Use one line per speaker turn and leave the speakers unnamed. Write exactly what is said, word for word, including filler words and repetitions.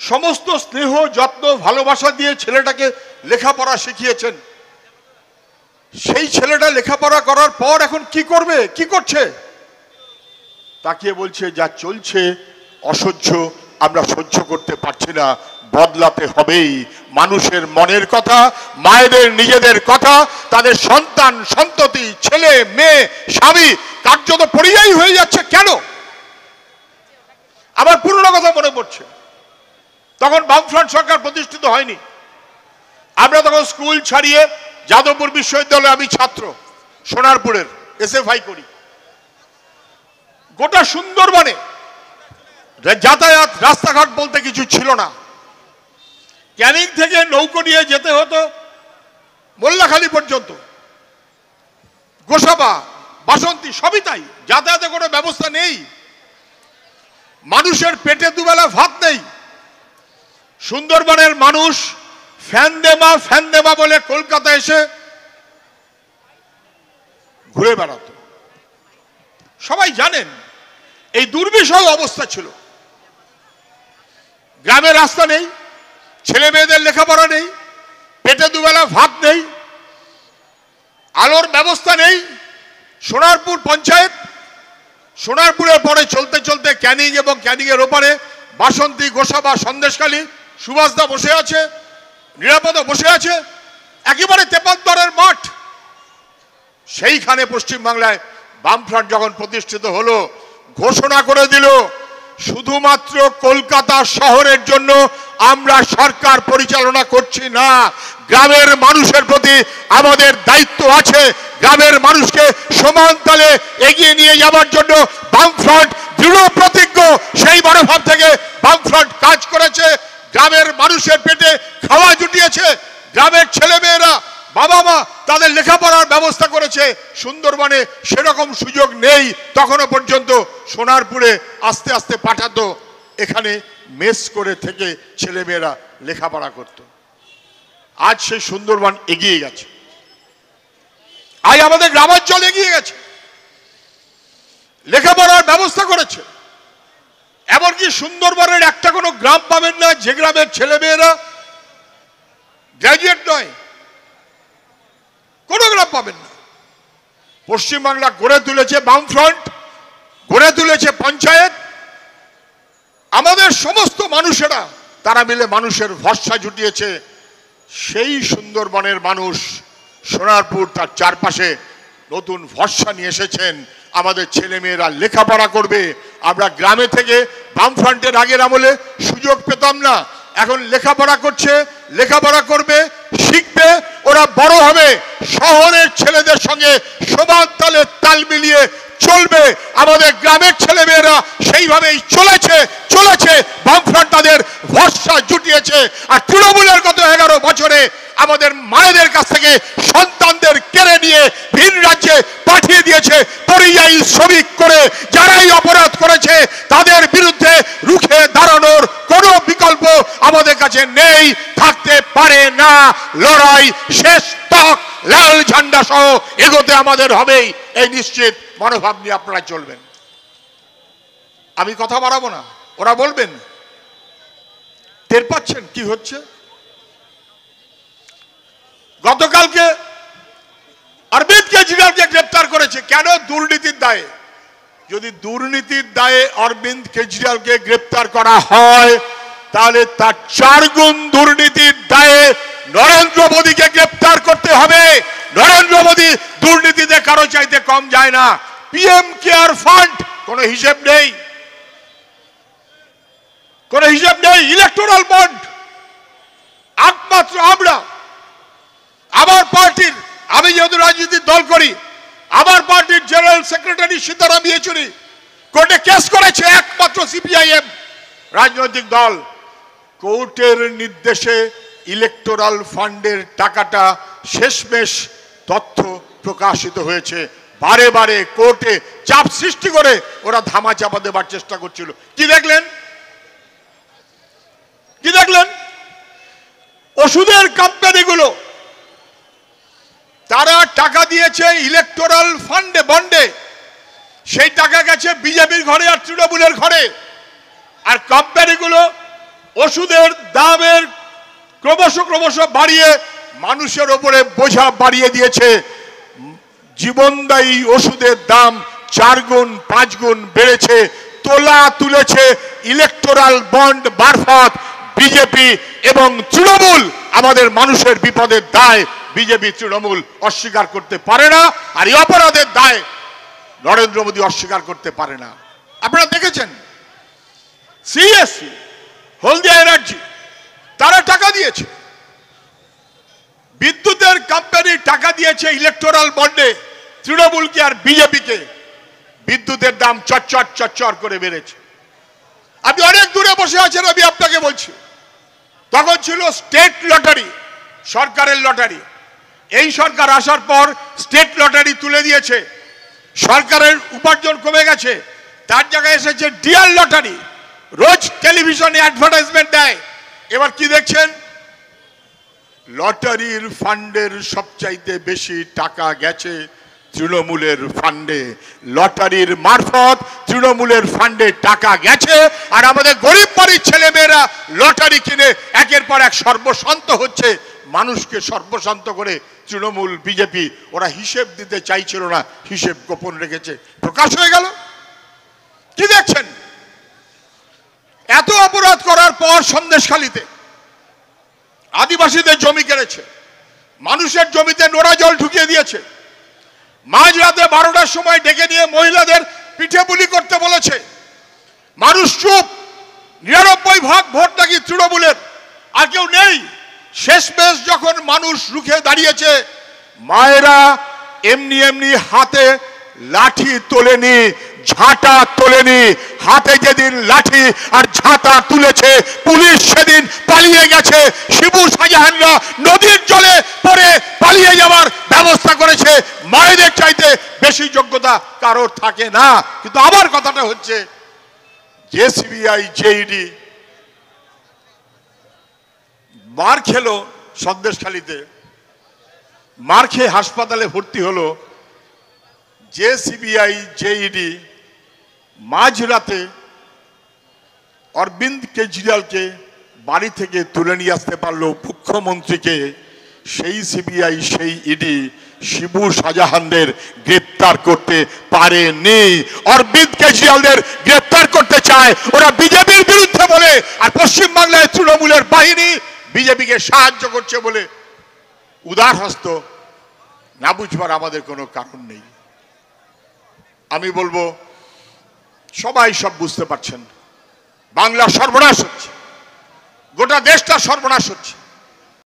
সমস্ত স্নেহ যত্ন ভালোবাসা দিয়ে ছেলেটাকে লেখাপড়া শিখিয়েছেন। সেই ছেলেটা লেখাপড়া করার পর এখন কি করবে, কি করছে? তাকিয়ে বলছে যা চলছে অসহ্য, আমরা সহ্য করতে পারছি না, বদলাতে হবেই। মানুষের মনের কথা, মায়েদের নিজেদের কথা, তাদের সন্তান সন্ততি, ছেলে মেয়ে, স্বামী কার্যত পরিযায়ী হয়ে যাচ্ছে। কেন? আমার পুরনো কথা মনে পড়ছে, তখন বামফ্রন্ট সরকার প্রতিষ্ঠিত হয়নি। আমরা তখন স্কুল ছাড়িয়ে যাদবপুর বিশ্ববিদ্যালয়ে, আমি ছাত্র, সোনারপুরের এসএফআই করি। গোটা সুন্দরবনে যাতায়াত রাস্তাঘাট বলতে কিছু ছিল না। ক্যানিং থেকে নৌকো নিয়ে যেতে হতো মোল্লাখালী পর্যন্ত, গোসাবা, বাসন্তী, সবই তাই। যাতায়াতে কোনো ব্যবস্থা নেই, মানুষের পেটে দুবেলা ভাত নেই। সুন্দরবনের মানুষ ফ্যানদেমা ফ্যানদেমা বলে কলকাতা এসে ঘুরে বেড়াত। সবাই জানেন এই দুর্বিষহ অবস্থা ছিল। গ্রামে রাস্তা নেই, ছেলে মেয়েদের লেখাপড়া নেই, পেটে দুবেলা ভাত নেই, আলোর ব্যবস্থা নেই। সোনারপুর পঞ্চায়েত, সোনারপুরের পরে চলতে চলতে ক্যানিং এবং ক্যানিং এর ওপারে বাসন্তী, গোসাবা, সন্দেশখালী, সুভাষদা বসে আছে, নিরাপদা বসে আছে, একেবারে তেপান্তরের মাঠ। সেইখানে পশ্চিমবাংলায় বামফ্রন্ট যখন প্রতিষ্ঠিত হলো, ঘোষণা করে দিল শুধুমাত্র কলকাতা শহরের জন্য আমরা সরকার পরিচালনা করছি না, গ্রামের মানুষের প্রতি আমাদের দায়িত্ব আছে। গ্রামের মানুষকে সমান তালে এগিয়ে নিয়ে যাওয়ার জন্য বামফ্রন্ট দৃঢ় প্রতিজ্ঞ। সেই মনোভাব থেকে বামফ্রন্ট কাজ করেছে, গ্রামের মানুষের পেটে খাওয়া জুটিয়েছে, গ্রামের ছেলেমেয়েরা, বাবা মা তাদের লেখাপড়ার ব্যবস্থা করেছে। সুন্দরবনে সেরকম সুযোগ নেই, তখনও পর্যন্ত সোনারপুরে আস্তে আস্তে পাঠাতো, এখানে মেস করে থেকে ছেলেমেয়েরা লেখাপড়া করত। আজ সেই সুন্দরবন এগিয়ে গেছে, আজ আমাদের গ্রামাঞ্চল এগিয়ে গেছে, লেখাপড়ার ব্যবস্থা করেছে। এমনকি সুন্দরবনের একটা কোনো গ্রাম পাবেন না যে গ্রামের ছেলেমেয়েরা গ্র্যাজুয়েট নয়, কোনো গ্রাম পাবেন না। পশ্চিমবাংলা গড়ে তুলেছে বামফ্রন্ট, গড়ে তুলেছে পঞ্চায়েত, আমাদের সমস্ত মানুষেরা তারা মিলে মানুষের ভরসা জুটিয়েছে। সেই সুন্দরবনের মানুষ সোনারপুর তার চারপাশে নতুন ভরসা নিয়ে এসেছেন। আমাদের ছেলেমেয়েরা লেখাপড়া করবে। আমরা গ্রামে থেকে বামফ্রন্টের আগের আমলে সুযোগ পেতাম না, এখন লেখাপড়া করছে, লেখাপড়া করবে, শিখবে, ওরা বড় হবে, শহরের ছেলেদের সঙ্গে সমান তালে তাল মিলিয়ে চলবে। আমাদের গ্রামের ছেলেমেয়েরা সেইভাবেই চলেছে চলেছে বামফ্রন্ট তাদের ভরসা জুটিয়েছে। আর তৃণমূলের গত এগারো বছরে আমাদের মায়েদের কাছ থেকে সন্তানদের কেড়ে নিয়ে ভিন রাজ্যে পাঠিয়ে দিয়েছে পরিযায়ী শ্রমিক করে। যারাই অপরাধ করেছে তাদের বিরুদ্ধে রুখে দাঁড়ানোর কোনো বিকল্প আমাদের কাছে নেই, থাকতে পারে না। লড়াই শেষ তক, লাল ঝান্ডা সহ এগোতে আমাদের হবেই, এই নিশ্চিত মনোভাব নিয়ে আপনারা চলবেন। আমি কথা বাড়াবো না, ওরা বলবেন। টের পাচ্ছেন কি হচ্ছে? গতকালকে অরবিন্দ কেজরিওয়ালকে গ্রেপ্তার করেছে। কেন? দুর্নীতির দায়ে। যদি দুর্নীতির দায়ে অরবিন্দ কেজরিওয়ালকে গ্রেপ্তার করা হয়, তাহলে তার চার গুণ দুর্নীতির দায়ে নরেন্দ্র মোদীকে গ্রেপ্তার করতে হবে। নরেন্দ্র মোদী দুর্নীতিতে কারো চাইতে কম যায় না। পিএম কেয়ার ফান্ড কোনো হিসেব নেই, কোনো হিসেব নেই। ইলেকটোরাল বন্ড একমাত্র আমরা, আমার পার্টির, আমি যেহেতু রাজনীতির দল করি, আমার পার্টির জেনারেল সেক্রেটারি সীতারাম ইয়েচুরি কোর্টে কেস করেছে, একমাত্র সিপিআইএম রাজনৈতিক দল। কোর্টের নির্দেশে ইলেকটোরাল ফান্ডের টাকাটা শেষমেশ তথ্য প্রকাশিত হয়েছে। বারে বারে কোর্টে চাপ সৃষ্টি করে ওরা ধামা চাপা দেবার চেষ্টা করছিল। কি দেখলেন? কি দেখলেন? ওষুধের কোম্পানিগুলো তারা টাকা দিয়েছে ইলেকটোরাল ফান্ডে, বন্ডে, সেই টাকা গেছে বিজেপির ঘরে আর তৃণমূলের ঘরে। আর কোম্পানিগুলো ওষুধের দামের ক্রমশ ক্রমশ বাড়িয়ে মানুষের ওপরে বোঝা বাড়িয়ে দিয়েছে। জীবনদায়ী ওষুধের দাম চার গুণ পাঁচ গুণ বেড়েছে। তোলা তুলেছে ইলেকটোরাল বন্ড মারফত বিজেপি এবং তৃণমূল। আমাদের মানুষের বিপদের দায় বিজেপি তৃণমূল অস্বীকার করতে পারে না, আর এই অপরাধের দায় নরেন্দ্র মোদী অস্বীকার করতে পারে না। আপনারা দেখেছেন সিএসসি হলদিয়া এনার্জি তারা টাকা দিয়েছে, বিদ্যুতের কোম্পানি টাকা দিয়েছে ইলেকটোরাল বন্ডে তৃণমূলকে আর বিজেপিকে। বিদ্যুতের দাম চচ্চর চচ্চর করে বেড়েছে। আপনি অনেক দূরে বসে আছেন, আমি আপনাকে বলছি, তখন ছিল স্টেট লটারি, সরকারের লটারি। এই সরকার আসার পর স্টেট লটারি তুলে দিয়েছে, সরকারের উপার্জন কমে গেছে, তার জায়গায় এসেছে ডিয়ার লটারি। রোজ টেলিভিশনে অ্যাডভার্টাইজমেন্ট দেয়। এবার কি দেখছেন? লটারির ফান্ডের সবচাইতে বেশি টাকা গেছে তৃণমূলের ফান্ডে। লটারির মারফত তৃণমূলের ফান্ডে টাকা গেছে, আর আমাদের গরিব বাড়ির ছেলেমেয়েরা লটারি কিনে একের পর এক সর্বশান্ত হচ্ছে। মানুষকে সর্বশান্ত করে তৃণমূল বিজেপি ওরা হিসেব দিতে চাইছিল না, হিসেব গোপন রেখেছে, প্রকাশ হয়ে গেল। কি দেখছেন? এত অপরাধ করার পর সন্দেশখালীতে আদিবাসীদের জমি কেড়েছে, মানুষের জমিতে নোড়া জল ঢুকিয়ে দিয়েছে, মাঝরাতে বারোটার সময় ডেকে নিয়ে মহিলাদের পিঠে পুলি করতে বলেছে। মানুষ চুপ, নিরানব্বই ভাগ ভোট নাকি তৃণমূলের, আর কেউ নেই। শেষমেশ যখন মানুষ রুখে দাঁড়িয়েছে, মায়েরা এমনি এমনি হাতে লাঠি তোলেনি, ঝাঁটা তোলেনি। হাতে যেদিন লাঠি আর ঝাঁটা তুলেছে, পুলিশ সেদিন পালিয়ে গেছে। শিবু শাহজাহানরা নদীর জলে পড়ে পালিয়ে যাওয়ার ব্যবস্থা করেছে। মায়েদের চাইতে বেশি যোগ্যতা কারোর থাকে না। কিন্তু আমার কথাটা হচ্ছে, যে সিবিআই জেইডি মার খেলো সন্দেশখালীতে, মার খেয়ে হাসপাতালে ভর্তি হলো, যে সিবিআই জেইডি মাঝরাতে অরবিন্দ কেজরিওয়ালকে বাড়ি থেকে তুলে নিয়ে আসতে পারলো মুখ্যমন্ত্রীকে, সেই সিবিআই সেই ইডি শিবু শাহজাহানদের গ্রেপ্তার করতে পারেনি। অরবিন্দ কেজরিওয়ালদের গ্রেপ্তার করতে চায় ওরা বিজেপির বিরুদ্ধে বলে, আর পশ্চিমবাংলায় তৃণমূলের বাহিনী বিজেপিকে সাহায্য করছে বলে উদার হস্ত না বুঝবার আমাদের কোনো কারণ নেই। আমি বলবো, সবাই সব বুঝতে পারছেন, বাংলা সর্বনাশ হচ্ছে, গোটা দেশটা সর্বনাশ হচ্ছে।